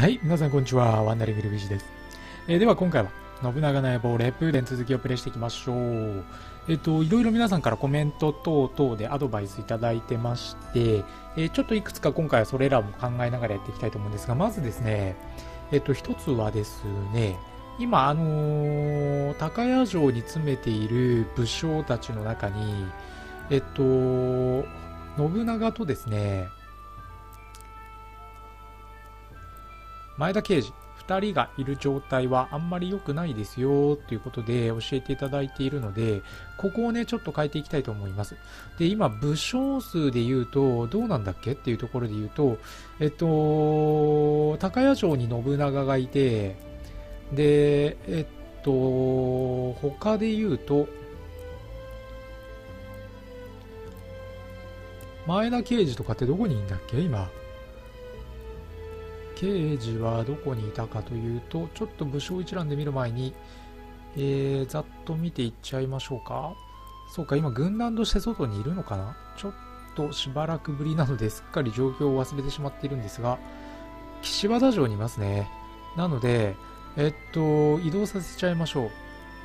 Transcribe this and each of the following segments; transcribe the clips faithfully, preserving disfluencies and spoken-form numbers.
はい、皆さんこんにちは。ワンダリングルビジです。えーでは今回は、信長の野望レプーデン続きをプレイしていきましょう。えっ、と、いろいろ皆さんからコメント等々でアドバイスいただいてまして、えーちょっといくつか今回はそれらも考えながらやっていきたいと思うんですが、まずですね、えっ、と、一つはですね、今、あのー高谷城に詰めている武将たちの中に、えっ、と、信長とですね、前田慶次ふたりがいる状態はあんまり良くないですよということで教えていただいているので、ここをねちょっと変えていきたいと思います。で、今武将数で言うとどうなんだっけっていうところで言うと、えっと高谷城に信長がいて、でえっと他で言うと前田慶次とかってどこにいるんだっけ今。刑事はどこにいたかというと、ちょっと武将一覧で見る前に、えー、ざっと見ていっちゃいましょうか。そうか、今軍団として外にいるのかな。ちょっとしばらくぶりなのですっかり状況を忘れてしまっているんですが、岸和田城にいますね。なので、えっと、移動させちゃいましょう。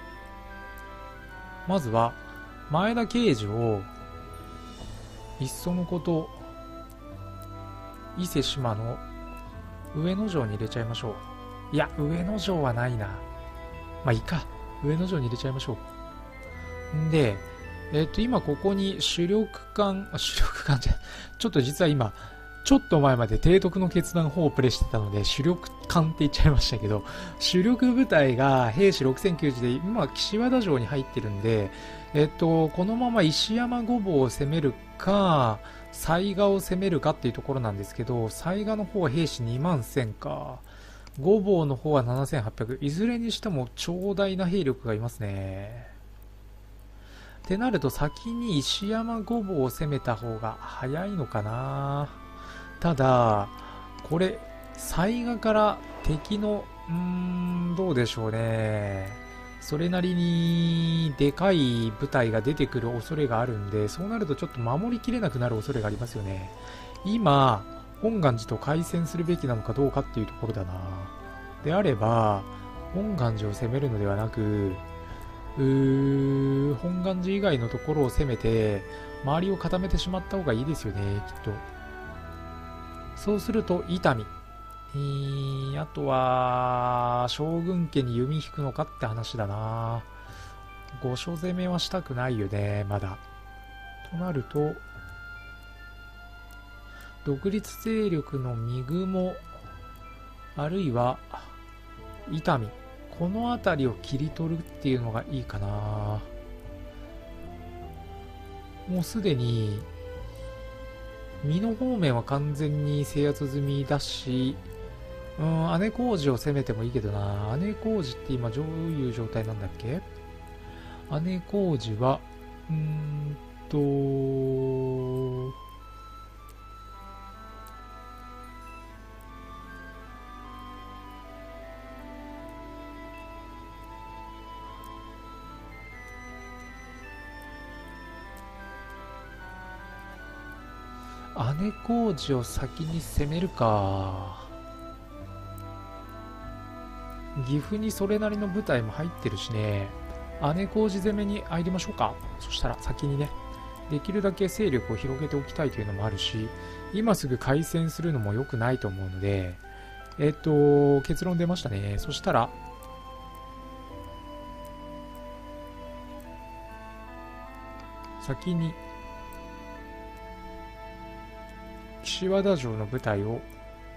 まずは、前田慶次を、いっそのこと、伊勢志摩の上野城に入れちゃいましょう。いや、上野城はないな。まあいいか。上野城に入れちゃいましょう。んで、えっと、今ここに主力艦、あ、主力艦じゃ、ちょっと実は今、ちょっと前まで提督の決断の方をプレイしてたので、主力艦って言っちゃいましたけど、主力部隊が兵士ろくせんきゅうじゅうで、今、岸和田城に入ってるんで、えっと、このまま石山御坊を攻めるか、雑賀を攻めるかっていうところなんですけど、雑賀の方は兵士にまんせんか。御坊の方はななせんはっぴゃく。いずれにしても長大な兵力がいますね。ってなると先に石山御坊を攻めた方が早いのかな。ただ、これ、雑賀から敵の、うーん、どうでしょうね。それなりにでかい部隊が出てくる恐れがあるんで、そうなるとちょっと守りきれなくなる恐れがありますよね。今、本願寺と開戦するべきなのかどうかっていうところだな。であれば、本願寺を攻めるのではなく、うー本願寺以外のところを攻めて、周りを固めてしまった方がいいですよね、きっと。そうすると、伊丹。えー、あとは、将軍家に弓引くのかって話だな。御所攻めはしたくないよね、まだ。となると、独立勢力の三雲、あるいは、伊丹。この辺りを切り取るっていうのがいいかな。もうすでに、美濃方面は完全に制圧済みだし、うん、姉小路を攻めてもいいけどな。姉小路って今どういう状態なんだっけ。姉小路は、うーんと、姉小路を先に攻めるか。岐阜にそれなりの部隊も入ってるしね。姉小路攻めに入りましょうか。そしたら先にね、できるだけ勢力を広げておきたいというのもあるし、今すぐ開戦するのも良くないと思うので、えっと、結論出ましたね。そしたら、先に、岸和田城の部隊を、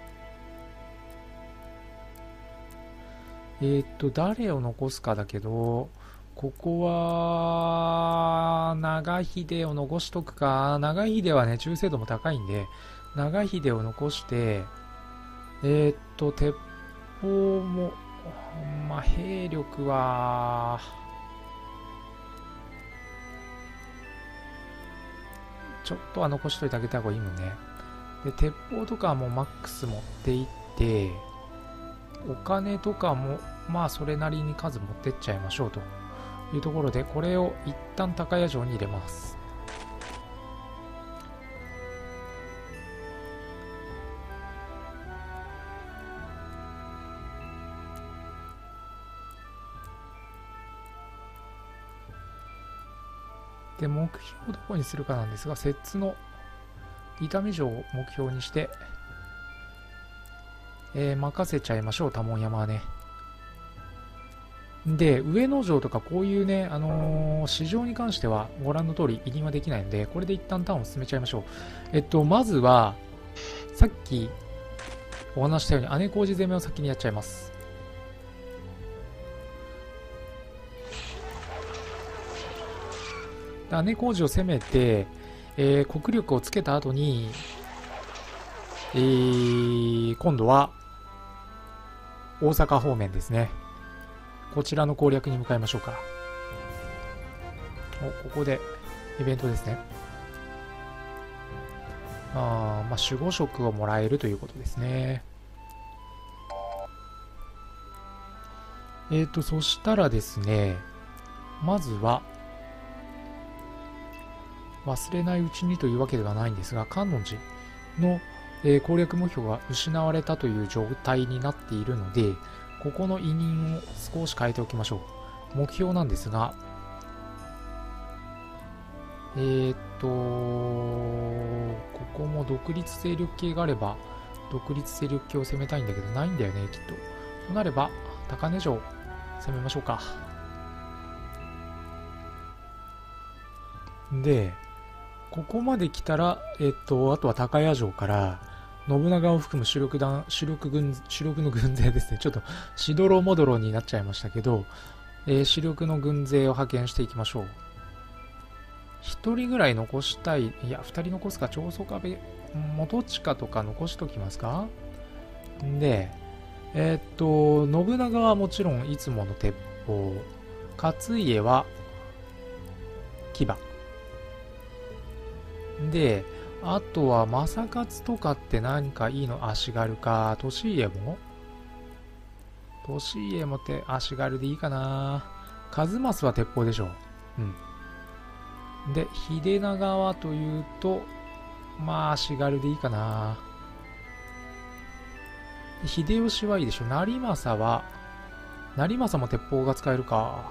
えーっと、誰を残すかだけど、ここは、長秀を残しとくか。長秀はね、忠誠度も高いんで、長秀を残して、えーっと、鉄砲も、まあ、兵力は、ちょっとは残しといてあげた方がいいもんね。で、鉄砲とかはもうマックス持っていって、お金とかも、まあ、それなりに数持ってっちゃいましょうというところで、これを一旦高谷城に入れます。 で、目標をどこにするかなんですが、摂津の伊丹城を目標にして、えー、任せちゃいましょう、多聞山はね。で、上野城とかこういうね、あのー、市場に関してはご覧の通り入りはできないので、これで一旦ターンを進めちゃいましょう。えっと、まずは、さっきお話したように姉小路攻めを先にやっちゃいます。姉小路を攻めて、えー、国力をつけた後に、えー、今度は大阪方面ですね。こちらの攻略に向かいましょうか。お、ここでイベントですね。あまあ、守護職をもらえるということですね。えっと、そしたらですね、まずは、忘れないうちにというわけではないんですが、観音寺の、えー、攻略目標が失われたという状態になっているので、ここの委任を少し変えておきましょう。目標なんですが、えー、っと、ここも独立勢力系があれば、独立勢力系を攻めたいんだけど、ないんだよね、きっと。となれば、高根城、攻めましょうか。で、ここまで来たら、えっと、あとは高谷城から、信長を含む主力団、主力軍、主力の軍勢ですね。ちょっと、しどろもどろになっちゃいましたけど、えー、主力の軍勢を派遣していきましょう。一人ぐらい残したい。いや、二人残すか、長宗我部、元親とか残しときますか。で、えー、っと、信長はもちろんいつもの鉄砲。勝家は、騎馬。で、あとは、正勝とかって何かいいの？足軽か。利家も利家もて足軽でいいかな。数正は鉄砲でしょう。うん。で、秀長はというと、まあ足軽でいいかな。秀吉はいいでしょ。成政は、成政も鉄砲が使えるか。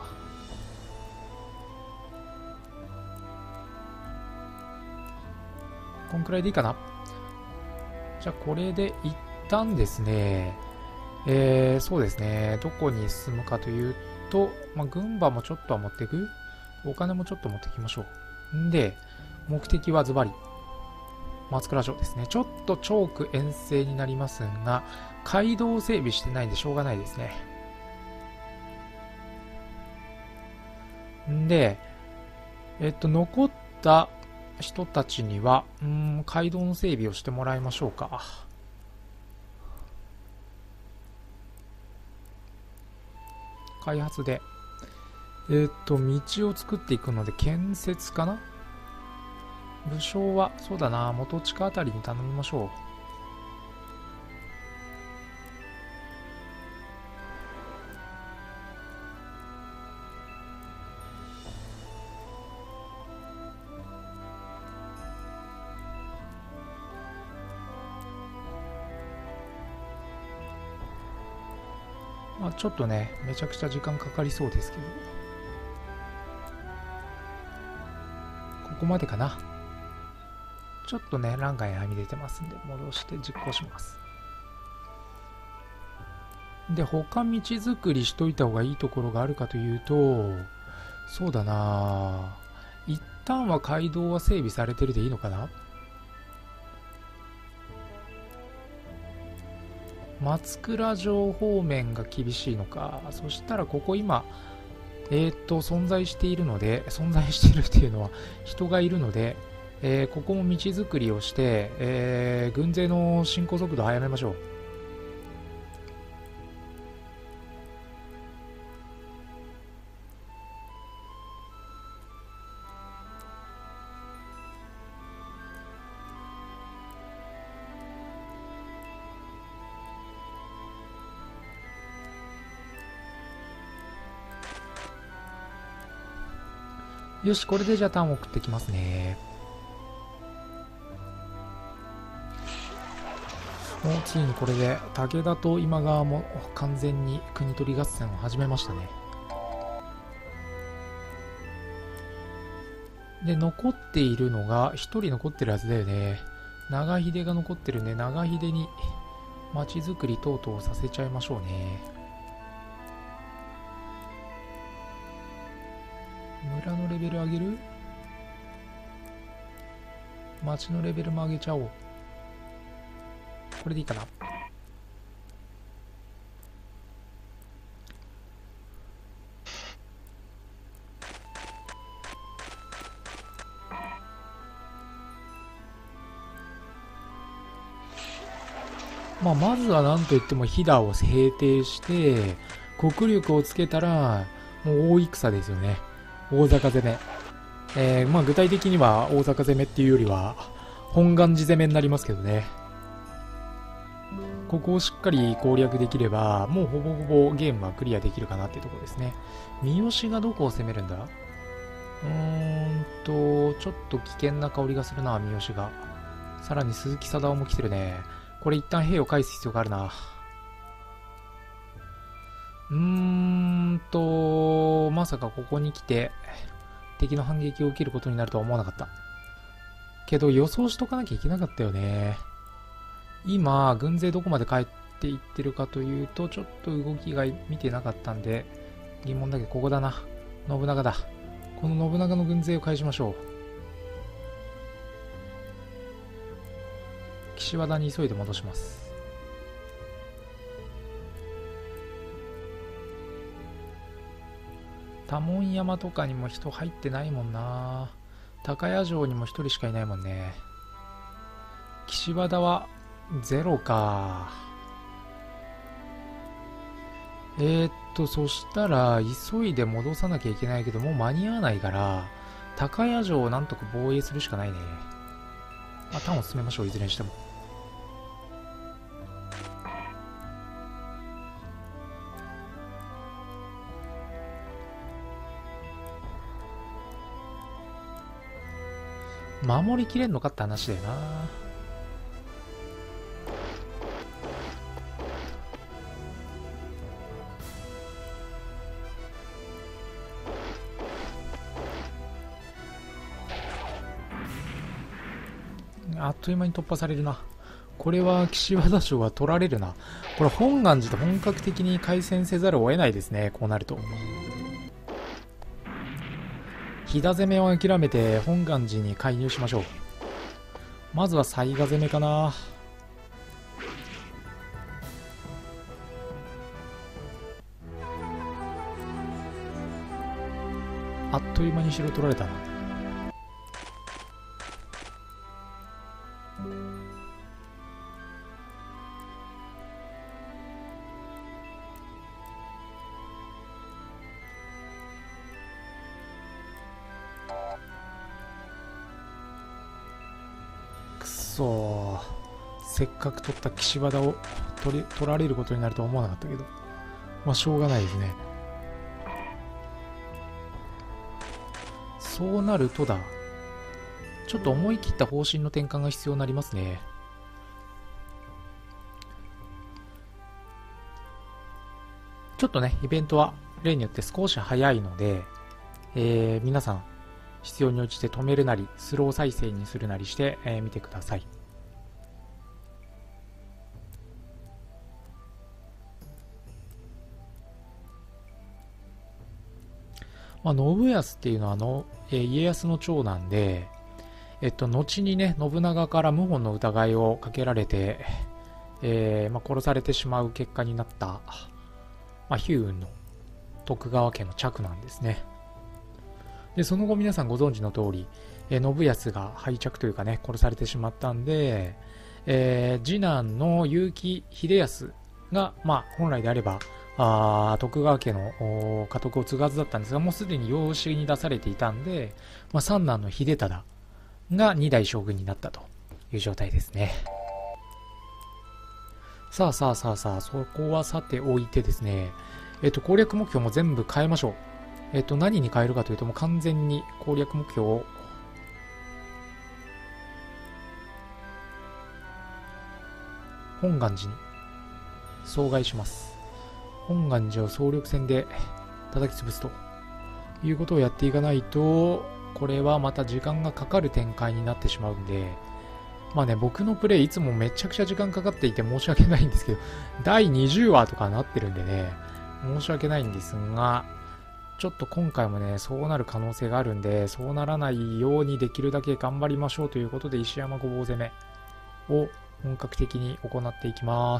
こんくらいでいいかな。じゃあこれで一旦ですね、えー、そうですね、どこに進むかというと、まあ、軍馬もちょっとは持っていく。お金もちょっと持っていきましょう。んで、目的はズバリ、松倉城ですね。ちょっとチョーク遠征になりますが、街道整備してないんでしょうがないですね。んで、えっと、残った人たちには、うーん、街道の整備をしてもらいましょうか。開発で。えっと、道を作っていくので、建設かな？武将は、そうだな、元近あたりに頼みましょう。まあ、ちょっとね、めちゃくちゃ時間かかりそうですけど。ここまでかな。ちょっとね、欄外にはみ出てますんで、戻して実行します。で、他道作りしといた方がいいところがあるかというと、そうだな、一旦は街道は整備されてるでいいのかな。松倉城方面が厳しいのか。そしたらここ今、えー、っと、存在しているので、存在しているっていうのは人がいるので、えー、ここも道作りをして、えー、軍勢の進行速度を速めましょう。よし、これでじゃあターンを送ってきますね。もうついにこれで武田と今川も完全に国取り合戦を始めましたね。 で、残っているのが、一人残ってるはずだよね。長秀が残ってるんで、長秀に町づくり等々させちゃいましょうね。村のレベル上げる？町のレベルも上げちゃおう。これでいいかな。まあ、まずは何といっても飛騨を平定して、国力をつけたら、もう大戦ですよね。大坂攻め。えー、まあ具体的には大坂攻めっていうよりは、本願寺攻めになりますけどね。ここをしっかり攻略できれば、もうほぼほぼゲームはクリアできるかなっていうところですね。三好がどこを攻めるんだ？うーんと、ちょっと危険な香りがするな、三好が。さらに鈴木貞夫も来てるね。これ一旦兵を返す必要があるな。うーんと、まさかここに来て、敵の反撃を受けることになるとは思わなかった。けど予想しとかなきゃいけなかったよね。今、軍勢どこまで帰っていってるかというと、ちょっと動きが見てなかったんで、疑問だけど、ここだな。信長だ。この信長の軍勢を返しましょう。岸和田に急いで戻します。多聞山とかにも人入ってないもんな。高谷城にも一人しかいないもんね。岸和田はゼロか。えー、っとそしたら急いで戻さなきゃいけないけど、もう間に合わないから、高谷城をなんとか防衛するしかないね。まあターンを進めましょう、いずれにしても。守りきれんのかって話だよな。あっという間に突破されるな。これは岸和田城は取られるな。これ本願寺と本格的に開戦せざるを得ないですね、こうなると。飛騨攻めを諦めて本願寺に介入しましょう。まずは雑賀攻めかな。あっという間に城取られたな。くそー、せっかく取った岸和田を取り取られることになるとは思わなかったけど、まあしょうがないですね。そうなるとだ、ちょっと思い切った方針の転換が必要になりますね。ちょっとね、イベントは例によって少し早いので、えー、皆さん必要に応じて止めるなりスロー再生にするなりしてみ、えー、見てください。まあ、信康っていうのはの、えー、家康の長男で、えっと、後にね、信長から謀反の疑いをかけられて、えーまあ、殺されてしまう結果になった、まあ、悲運の徳川家の嫡なんですね。で、その後皆さんご存知の通り、えー、信康が敗着というかね、殺されてしまったんで、えー、次男の結城秀康が、まあ、本来であれば、あ徳川家の家督を継がずだったんですが、もうすでに養子に出されていたんで、まあ、三男の秀忠が二代将軍になったという状態ですね。さあさあさあさあ、そこはさておいてですね、えっと、攻略目標も全部変えましょう。えっと、何に変えるかというと、もう完全に攻略目標を本願寺に阻害します。本願寺を総力戦で叩き潰すということをやっていかないと、 これはまた時間がかかる展開になってしまうんで、まあね、僕のプレイいつもめちゃくちゃ時間かかっていて申し訳ないんですけど、だいにじゅうわとかなってるんでね、申し訳ないんですが、ちょっと今回もね、そうなる可能性があるんで、そうならないようにできるだけ頑張りましょうということで、石山ごぼう攻めを本格的に行っていきます。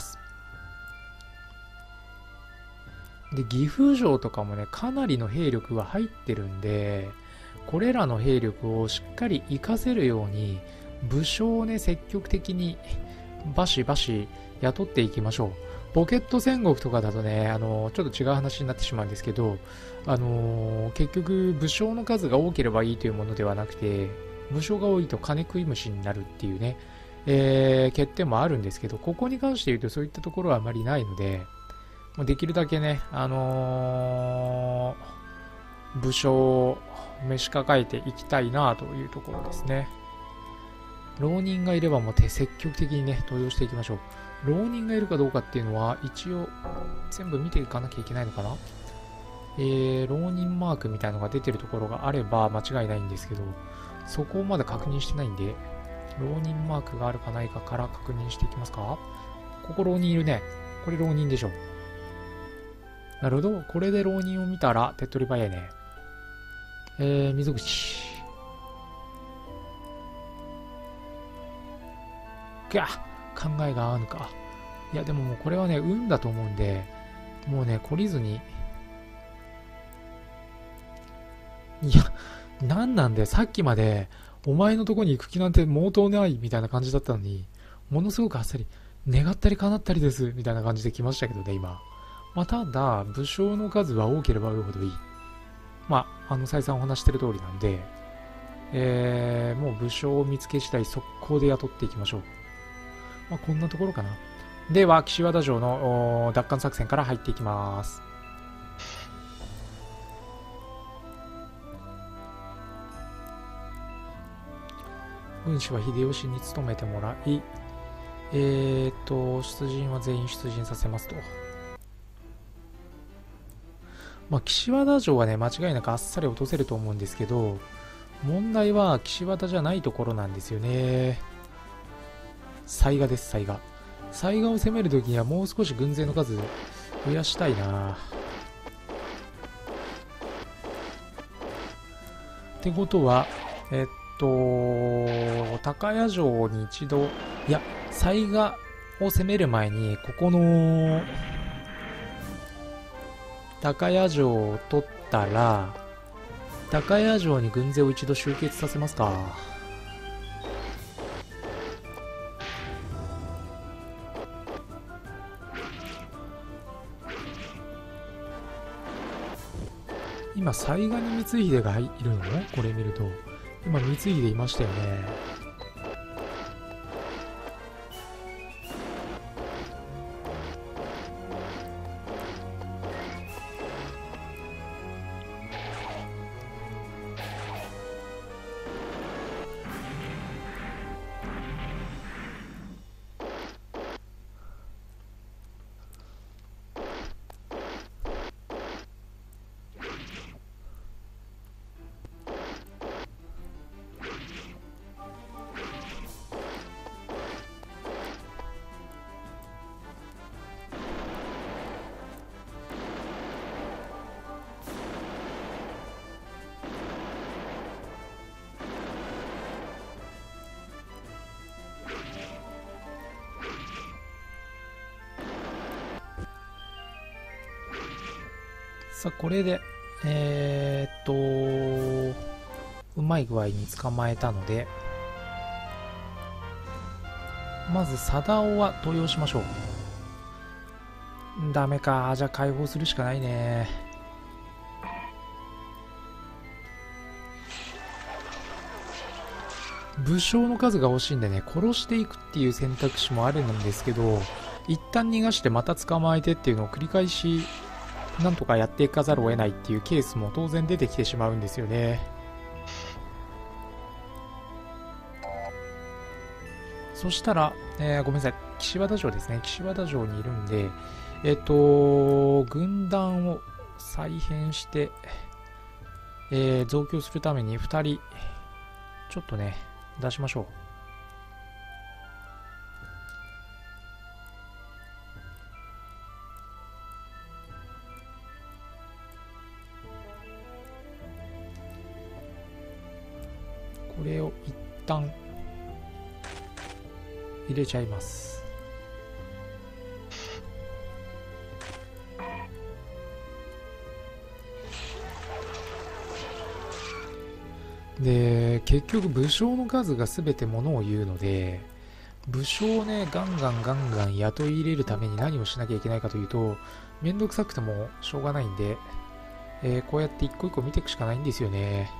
で、岐阜城とかもね、かなりの兵力が入ってるんで、これらの兵力をしっかり活かせるように、武将をね、積極的にバシバシ雇っていきましょう。ポケット戦国とかだとね、あの、ちょっと違う話になってしまうんですけど、あのー、結局、武将の数が多ければいいというものではなくて、武将が多いと金食い虫になるっていうね、えー、欠点もあるんですけど、ここに関して言うとそういったところはあまりないので、もうできるだけね、あのー、武将を召し抱えていきたいなというところですね。浪人がいればもう積極的にね、登用していきましょう。浪人がいるかどうかっていうのは、一応全部見ていかなきゃいけないのかな。えー、浪人マークみたいなのが出てるところがあれば間違いないんですけど、そこをまだ確認してないんで、浪人マークがあるかないかから確認していきますか。ここ浪人いるね。これ浪人でしょ。なるほど。これで浪人を見たら手っ取り早いね。えー、溝口。が考えが合わぬか。いや、でももうこれはね、運だと思うんで、もうね、懲りずに。いや、なんなんで、さっきまで、お前のとこに行く気なんて毛頭ないみたいな感じだったのに、ものすごくあっさり、願ったり叶ったりです、みたいな感じで来ましたけどね、今。まあ、ただ、武将の数は多ければ多いほどいい。まあ、あの、再三お話してる通りなんで、えー、もう武将を見つけ次第速攻で雇っていきましょう。まあ、こんなところかな。では、岸和田城の奪還作戦から入っていきます。軍師は秀吉に務めてもらい、えーと、出陣は全員出陣させますと。まあ、岸和田城はね、間違いなくあっさり落とせると思うんですけど、問題は岸和田じゃないところなんですよね。雑賀です、雑賀。雑賀を攻めるときにはもう少し軍勢の数増やしたいな。ってことは、えっと、高谷城に一度、いや、雑賀を攻める前に、ここの、高谷城を取ったら、高谷城に軍勢を一度集結させますか。今、雑賀に光秀がいるの？これ見ると。今、光秀いましたよね。さあ、これで、えー、っと、うまい具合に捕まえたので、まず、貞夫は登用しましょう。ダメか。じゃあ解放するしかないね。武将の数が欲しいんでね、殺していくっていう選択肢もあるんですけど、一旦逃がしてまた捕まえてっていうのを繰り返しなんとかやっていかざるを得ないっていうケースも当然出てきてしまうんですよね。そしたら、えー、ごめんなさい、岸和田城ですね。岸和田城にいるんで、えっと、軍団を再編して、 えー、増強するためにふたりちょっとね出しましょう。これを一旦入れちゃいます。で結局武将の数が全てものを言うので、武将をねガンガンガンガン雇い入れるために何をしなきゃいけないかというと、めんどくさくてもしょうがないんで、えー、こうやって一個一個見ていくしかないんですよね。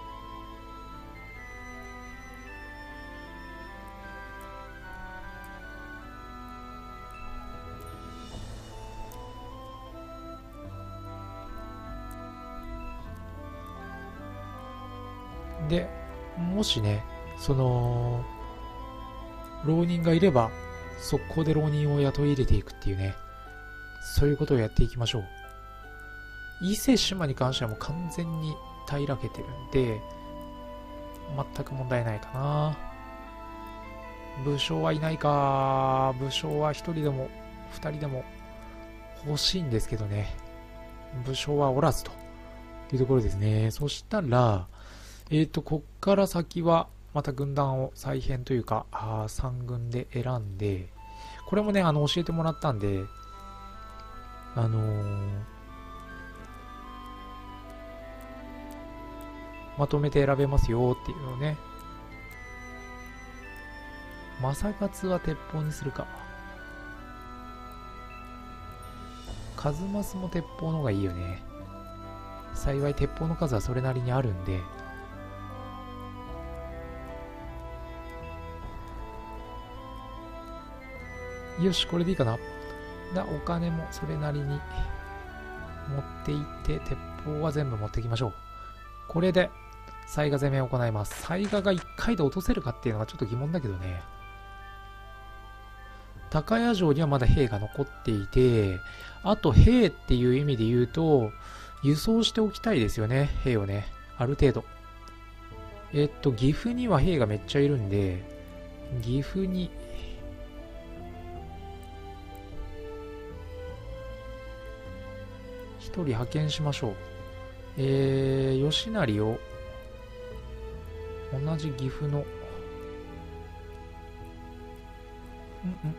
でもしねその浪人がいれば速攻で浪人を雇い入れていくっていうね、そういうことをやっていきましょう。伊勢志摩に関してはもう完全に平らけてるんで全く問題ないかな。武将はいないか。武将はひとりでもふたりでも欲しいんですけどね、武将はおらずというところですね。そしたらえーと、こっから先は、また軍団を再編というか、あさん軍で選んで、これもね、あの、教えてもらったんで、あのー、まとめて選べますよっていうのをね。正勝は鉄砲にするか。数正も鉄砲の方がいいよね。幸い鉄砲の数はそれなりにあるんで、よし、これでいいかな。だお金もそれなりに持っていって、鉄砲は全部持っていきましょう。これで、雑賀攻めを行います。雑賀がいっかいで落とせるかっていうのがちょっと疑問だけどね。高谷城にはまだ兵が残っていて、あと兵っていう意味で言うと、輸送しておきたいですよね、兵をね。ある程度。えっと、岐阜には兵がめっちゃいるんで、岐阜に、一人派遣しましょう。えー、吉成を同じ岐阜の、うんうんうんうんうんうん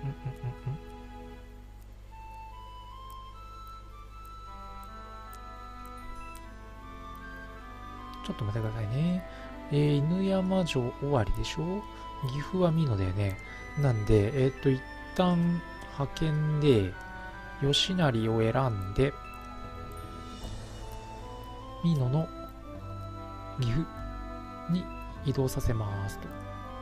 ちょっと待ってくださいね。えー、犬山城終わりでしょ。岐阜は美濃だよね。なんで、えー、っと、一旦派遣で、吉成を選んで、美濃の岐阜に移動させますと。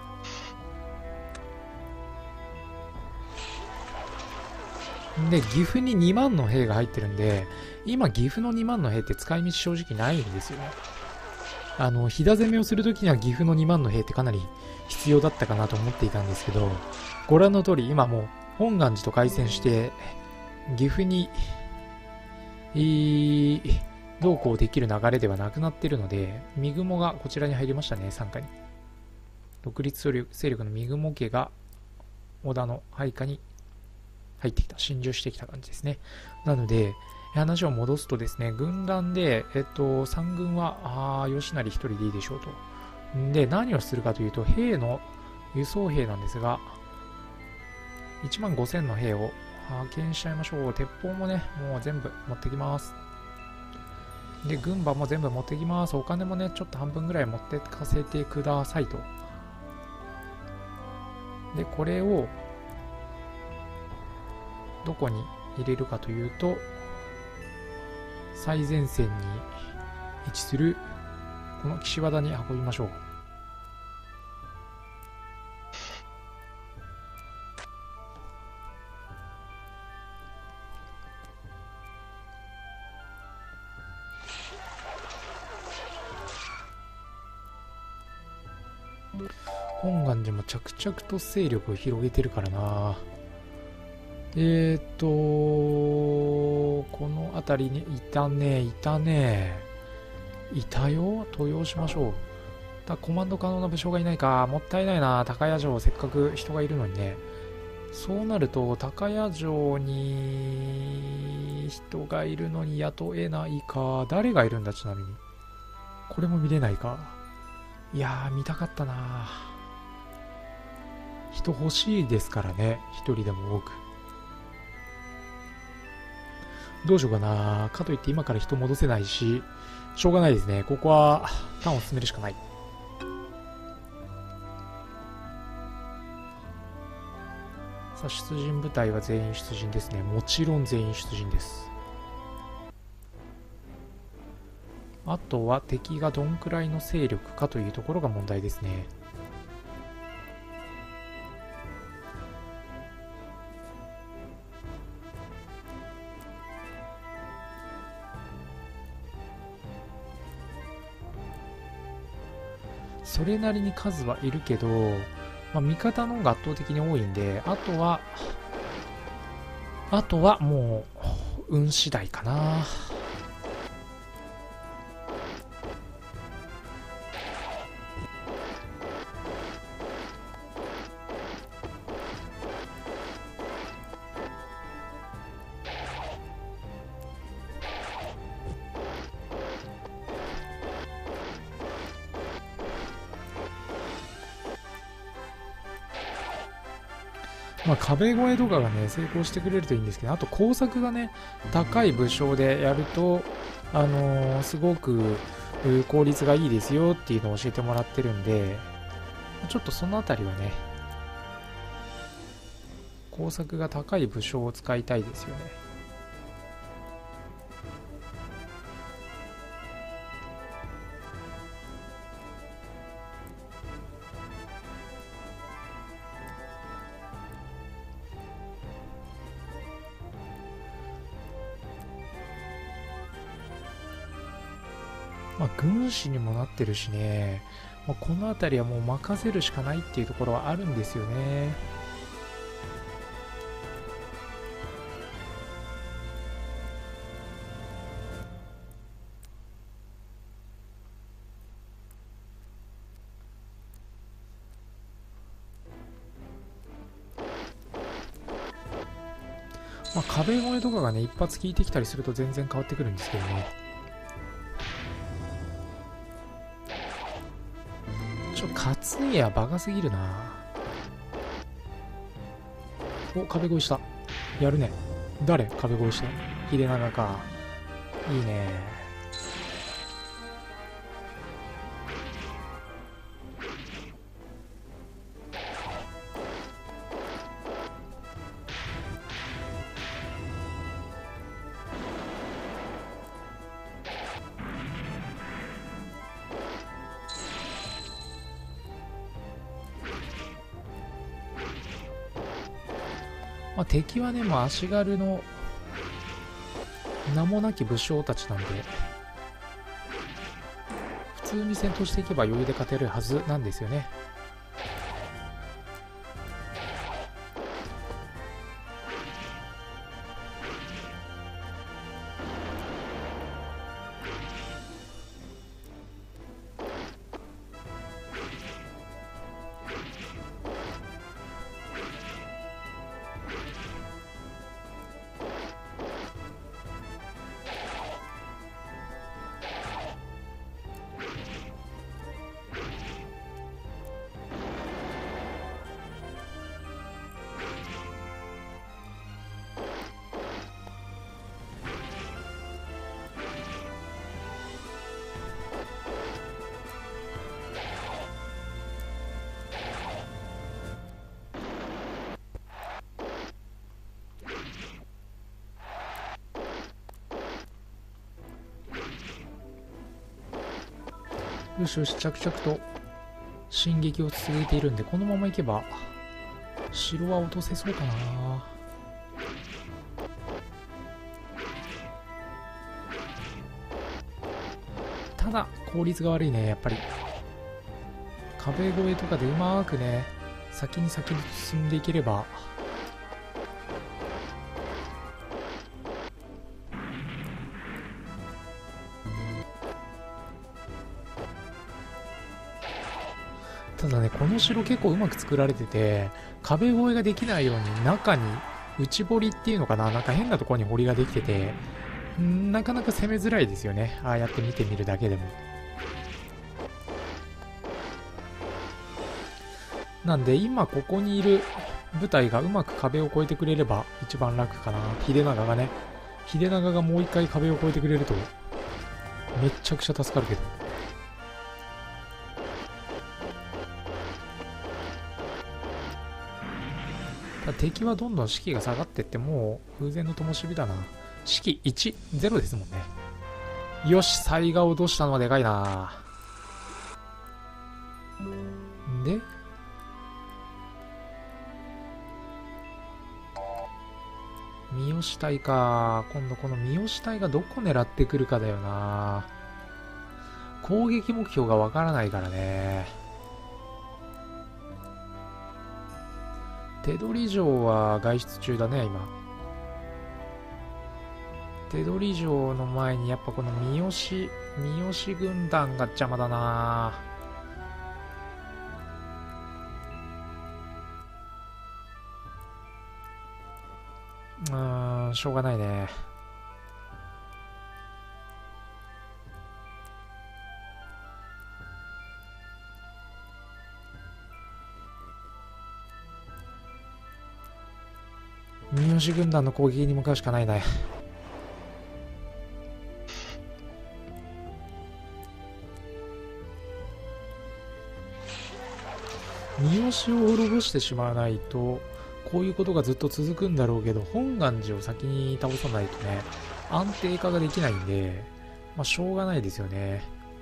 で、岐阜ににまんの兵が入ってるんで、今岐阜のにまんの兵って使い道正直ないんですよね。あの、飛騨攻めをするときには岐阜のにまんの兵ってかなり必要だったかなと思っていたんですけど、ご覧の通り今もう本願寺と開戦して、岐阜に、えー、どうこうできる流れではなくなっているので、三雲がこちらに入りましたね、傘下に。独立勢力の三雲家が織田の配下に入ってきた、侵入してきた感じですね。なので、話を戻すとですね、軍団で、えっと、さん軍は、ああ、吉成一人でいいでしょうと。で、何をするかというと、兵の輸送兵なんですが、いちまんごせんの兵を派遣しちゃいましょう。鉄砲もね、もう全部持ってきます。で、軍馬も全部持ってきます。お金もね、ちょっと半分ぐらい持ってかせてくださいと。で、これを、どこに入れるかというと、最前線に位置する、この岸和田に運びましょう。本願寺も着々と勢力を広げてるからな。えーっと、この辺りにいたね、いたね。 いたよ。登用しましょう。だコマンド可能な武将がいないか。もったいないな。高谷城せっかく人がいるのにね。そうなると高谷城に人がいるのに雇えないか。誰がいるんだちなみに。これも見れないか。いやー見たかったな。人欲しいですからね。一人でも多く。どうしようかな。かといって今から人戻せないし、しょうがないですね。ここはターンを進めるしかない。さあ、出陣部隊は全員出陣ですね。もちろん全員出陣です。あとは敵がどんくらいの勢力かというところが問題ですね。それなりに数はいるけど、まあ、味方の方が圧倒的に多いんで、あとは、あとはもう、運次第かな。まあ、壁越えとかがね、成功してくれるといいんですけど、あと工作がね、高い武将でやると、あのー、すごく効率がいいですよっていうのを教えてもらってるんで、ちょっとそのあたりはね、工作が高い武将を使いたいですよね。まあ、軍師にもなってるしね、まあ、この辺りはもう任せるしかないっていうところはあるんですよね。まあ、壁越えとかがね、一発効いてきたりすると全然変わってくるんですけどね。ちょっと勝家はバカすぎるな。お、壁越えした。やるね。誰壁越えした。秀長か。いいね。まあ、敵はね、もう足軽の名もなき武将たちなんで、普通に戦闘していけば余裕で勝てるはずなんですよね。よしよし、着々と進撃を続けているんで、このまま行けば城は落とせそうかな。ただ効率が悪いね。やっぱり壁越えとかでうまくね、先に先に進んでいければ。 ただね、この城結構うまく作られてて、壁越えができないように中に内堀っていうのかな、なんか変なところに堀ができてて、んなかなか攻めづらいですよね。ああやって見てみるだけでも。なんで今ここにいる部隊がうまく壁を越えてくれれば一番楽かな。秀長がね、秀長がもう一回壁を越えてくれるとめっちゃくちゃ助かるけど。敵はどんどん士気が下がってって、もう風前の灯火だな。士気いち、ゼロですもんね。よし、災害を落としたのはでかいな。で三好隊か。今度この三好隊がどこ狙ってくるかだよな。攻撃目標がわからないからね。手取城は外出中だね、今。手取城の前にやっぱこの三好、三好軍団が邪魔だな。うーん、しょうがないね。三好軍団の攻撃に向かうしかないね。三好を滅ぼしてしまわないとこういうことがずっと続くんだろうけど、本願寺を先に倒さないとね、安定化ができないんで、まあしょうがないですよね。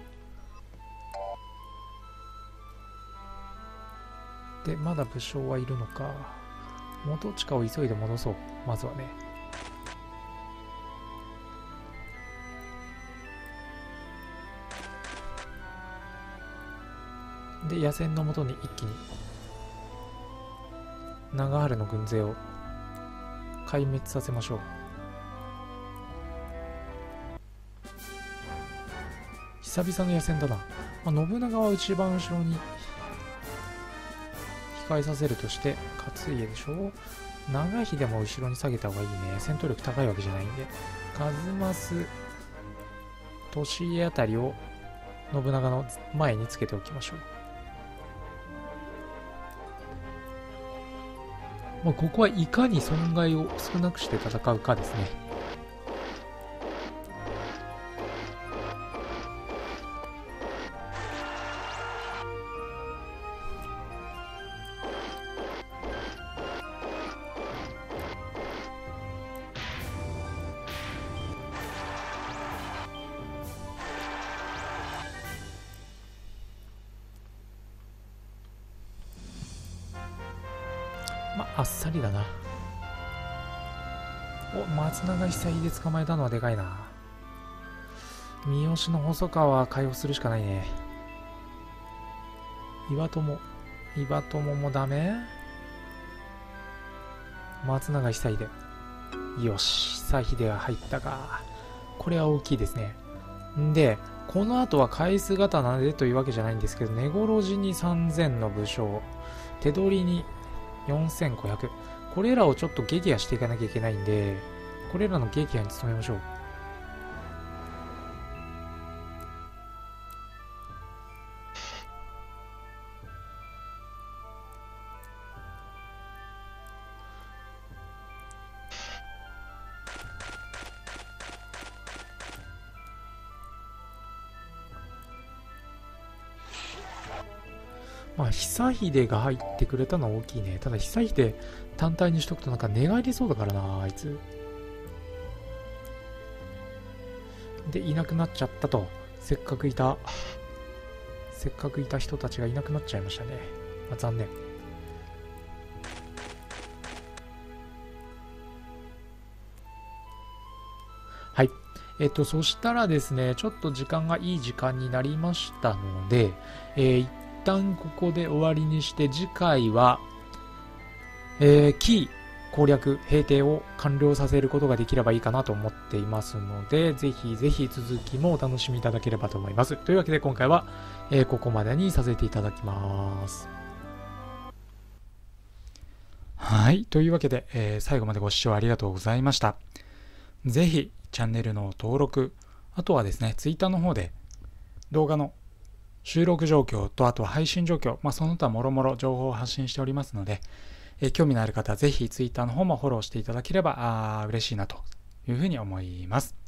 で、まだ武将はいるのか。元近を急いで戻そう、まずはね。で、野戦のもとに一気に長春の軍勢を壊滅させましょう。久々の野戦だな。まあ、信長は一番後ろに控えさせるとして、勝家でしょ。長秀も後ろに下げた方がいいね。戦闘力高いわけじゃないんで。数正、利家あたりを信長の前につけておきましょう。まあ、ここはいかに損害を少なくして戦うかですね。まあ、あっさりだな。お、松永久秀で捕まえたのはでかいな。三好の細川は解放するしかないね。岩友。岩友もダメ？松永久秀。よし、久秀が入ったか。これは大きいですね。んで、この後は返す刀でというわけじゃないんですけど、根殺しにさんぜんの武将、手取りによんせんごひゃく。これらをちょっと撃破していかなきゃいけないんで、これらの撃破に努めましょう。まあ、久秀が入ってくれたのは大きいね。ただ、久秀単体にしとくとなんか寝返りそうだからな、あいつ。で、いなくなっちゃったと。せっかくいた、せっかくいた人たちがいなくなっちゃいましたね。まあ、残念。はい。えっと、そしたらですね、ちょっと時間がいい時間になりましたので、えー、一旦ここで終わりにして、次回は、えー、紀伊攻略、平定を完了させることができればいいかなと思っていますので、ぜひぜひ続きもお楽しみいただければと思います。というわけで今回は、えー、ここまでにさせていただきます。はい。というわけで、えー、最後までご視聴ありがとうございました。ぜひチャンネルの登録、あとはですね、Twitter の方で動画の収録状況と、あとは配信状況、まあ、その他もろもろ情報を発信しておりますので、えー、興味のある方はぜひ Twitter の方もフォローしていただければあ嬉しいなというふうに思います。